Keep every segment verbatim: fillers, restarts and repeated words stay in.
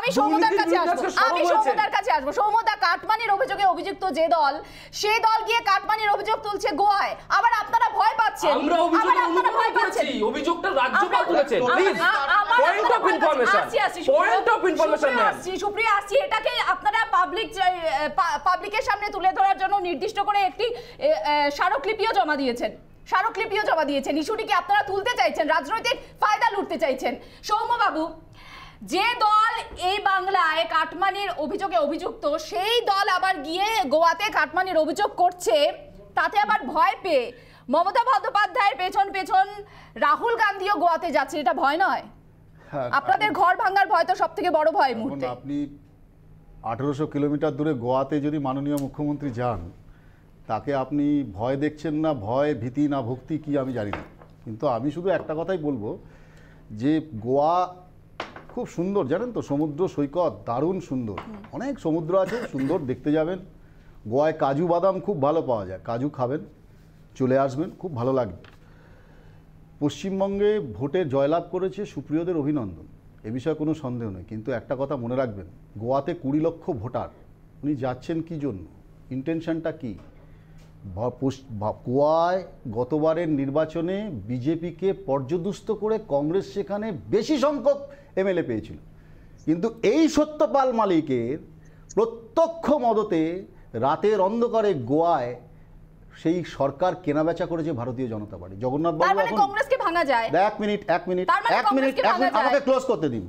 আমি সৌম্যদার কাছে আসবো আমি সৌম্যদার কাছে আসবো সৌম্যদা, কাটমানির অভিযোগে অভিযুক্ত যে দল, সেই দল গিয়ে কাটমানির অভিযোগ তুলছে গোয়ায়, আবার আপনারা ভয় পাচ্ছেন। আমরা অভিযোগ আপনারা ভয় পাচ্ছেন, অভিযোগটা রাজ্যপাল তুলেছেন। Please point of information, point of information ma'am. Supriya আসছি, এটাকে আপনারা পাবলিক পাবলিকের সামনে তুলে ধরার জন্য নির্দিষ্ট করে একটি স্মারকলিপিও জমা দিয়েছেন, স্মারকলিপিও জমা দিয়েছেন। ইস্যুটিকে আপনারা তুলতে চাইছেন, রাজনৈতিক ফায়দা লুটতে চাইছেন। সৌম্যবাবু, যে দল এই বাংলায় কাটমানির অভিযোগে অভিযুক্ত, সেই দল আবার গিয়ে গোয়াতে কাটমানির অভিযোগ করছে, তাতে আবার ভয় পেয়ে মমতা বন্দ্যোপাধ্যায়ের পেছন পেছন রাহুল গান্ধীও গোয়াতে যাচ্ছে, এটা ভয় নয়? আপনাদের ঘর ভাঙার ভয় তো সব থেকে বড় ভয় মুহূর্তে। আপনি আঠারোশো কিলোমিটার দূরে গোয়াতে যদি মাননীয় মুখ্যমন্ত্রী যান, তাকে আপনি ভয় দেখছেন না, ভয় ভীতি না ভক্তি কি আমি জানি না, কিন্তু আমি শুধু একটা কথাই বলবো যে গোয়া খুব সুন্দর, জানেন তো, সমুদ্র সৈকত দারুণ সুন্দর, অনেক সমুদ্র আছে, সুন্দর দেখতে যাবেন। গোয়ায় কাজু বাদাম খুব ভালো পাওয়া যায়, কাজু খাবেন, চলে আসবেন, খুব ভালো লাগবে। পশ্চিমবঙ্গে ভোটে জয়লাভ করেছে সুপ্রিয়দের অভিনন্দন, এ বিষয়ে কোনো সন্দেহ নেই, কিন্তু একটা কথা মনে রাখবেন, গোয়াতে কুড়ি লক্ষ ভোটার, উনি যাচ্ছেন কি জন্য, ইন্টেনশনটা কি? গোয়ায় গতবারের নির্বাচনে বিজেপিকে পর্যদুস্ত করে কংগ্রেস সেখানে বেশি সংখ্যক এমএলএ পেয়েছিল, কিন্তু এই সত্যপাল মালিকের প্রত্যক্ষ মদতে রাতের অন্ধকারে গোয়ায় সেই সরকার কেনাবেচা করেছে ভারতীয় জনতা পার্টি। জগন্নাথ বাবু এখন কংগ্রেসকে ভাঙা যায়। এক মিনিট এক মিনিট এক মিনিট এক মিনিট আমাকে ক্লোজ করতে দিন।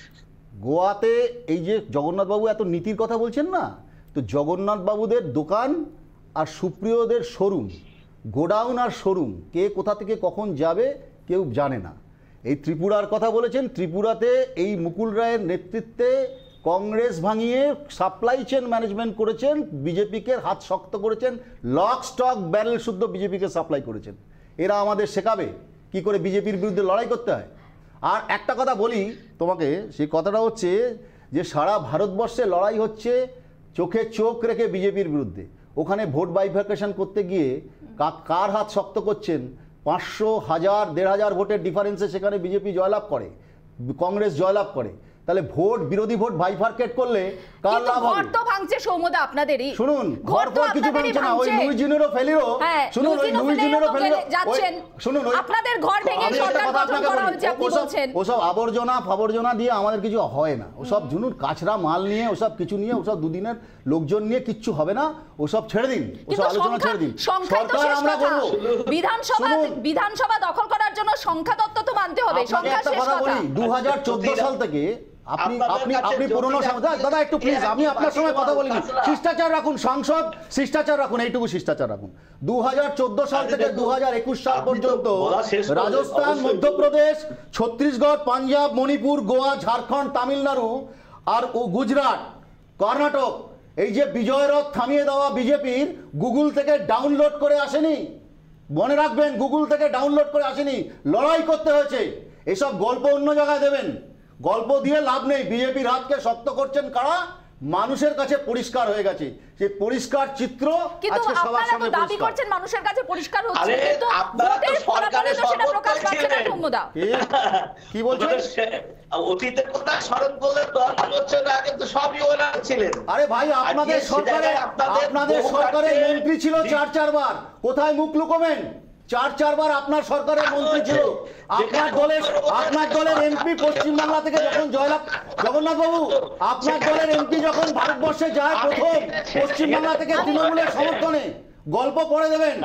গোয়াতে এই যে জগন্নাথ বাবু এত নীতির কথা বলছেন না, তো জগন্নাথ বাবুদের দোকান আর সুপ্রিয়দের শোরুম, গোডাউন আর শোরুম, কে কোথা থেকে কখন যাবে কেউ জানে না। এই ত্রিপুরার কথা বলেছেন, ত্রিপুরাতে এই মুকুল রায়ের নেতৃত্বে কংগ্রেস ভাঙিয়ে সাপ্লাই চেন ম্যানেজমেন্ট করেছেন, বিজেপিকে হাত শক্ত করেছেন, লক স্টক ব্যারেল শুদ্ধ বিজেপিকে সাপ্লাই করেছেন। এরা আমাদের শেখাবে কি করে বিজেপির বিরুদ্ধে লড়াই করতে হয়। আর একটা কথা বলি তোমাকে, সেই কথাটা হচ্ছে যে সারা ভারতবর্ষে লড়াই হচ্ছে চোখে চোখ রেখে বিজেপির বিরুদ্ধে। ওখানে ভোট বাইফার্কেশন করতে গিয়ে কার হাত শক্ত করছেন? পাঁচশো হাজার দেড় হাজার ভোটের ডিফারেন্সে সেখানে বিজেপি জয়লাভ করে, কংগ্রেস জয়লাভ করে। তাহলে ভোট বিরোধী ভোট বাইফার্কেট করলে কার লাভ হবে? ঘর তো ভাঙছে সৌম্যদা আপনাদেরই। শুনুন, ঘর তো কিছু ভাঙছে না, ওই লুই জিনেরো ফেলিরো, শুনুন ওই লুই জিনেরো ফেলিরো যাচ্ছেন, শুনুন আপনাদের ঘর ভেঙে সরকার গঠন করা হচ্ছে, আপনি বলছেন ওসব আবর্জনা ফাবর্জনা দিয়ে আমাদের কিছু হয় না, ওসব শুনুন কাঁচরা মাল নিয়ে ওসব কিছু নিয়ে ওসব দুদিনের লোকজন নিয়ে কিচ্ছু হবে না, ওসব ছেড়ে দিন, ওসব আলোচনা ছেড়ে দিন। সরকার আমরা করব। বিধানসভা বিধানসভা দখল করার জন্য সংখ্যা তত্ত্ব তো মানতে হবে, সংখ্যা শেষ কথা। দু হাজার চোদ্দ সাল থেকে আপনি আপনি আপনি পুরনো দাদা একটু প্লিজ, আমি আপনার সঙ্গে কথা বলিনি, শিষ্টাচার রাখুন, সংসদ শিষ্টাচার রাখুন, এইটুকু শিষ্টাচার রাখুন। দু হাজার চোদ্দ সাল থেকে দু হাজার একুশ সাল পর্যন্ত রাজস্থান, মধ্যপ্রদেশ, ছত্তিশগড়, পাঞ্জাব, মণিপুর, গোয়া, ঝাড়খণ্ড, তামিলনাড়ু আর গুজরাট, কর্ণাটক, এই যে বিজয় রথ থামিয়ে দেওয়া বিজেপির, গুগল থেকে ডাউনলোড করে আসেনি, মনে রাখবেন, গুগল থেকে ডাউনলোড করে আসেনি, লড়াই করতে হয়েছে। এসব গল্প অন্য জায়গায় দেবেন, গল্প দিয়ে লাভ নেই। বিজেপির হাতকে শক্ত করছেন কারা? মানুষের কাছে পরিষ্কার হয়ে গেছে, সেই পরিষ্কার চিত্র আজকে সবার সামনে দাবি করছেন মানুষের কাছে পরিষ্কার হচ্ছে, কিন্তু ভোটের ফলাফলে তো সেটা প্রকাশ পাচ্ছে না। সৌম্যদা কি বলছেন? অতীতের কথা স্মরণ করলে দশ বছর আগে তো সবই ওরা ছিলেন। আরে ভাই, আপনাদের সরকারে আপনাদের সরকারের মন্ত্রী ছিল চার চারবার, কোথায় মুখ লুকোবেন? চার চারবার আপনার সরকারের মন্ত্রী ছিল, আপনার দলের আপনার দলের এমপি পশ্চিমবাংলা থেকে যখন জয়লাভ, জগন্নাথ বাবু আপনার দলের এমপি যখন ভারতবর্ষে যায় প্রথম পশ্চিমবাংলা থেকে তৃণমূলের সমর্থনে, গল্প পড়ে দেবেন।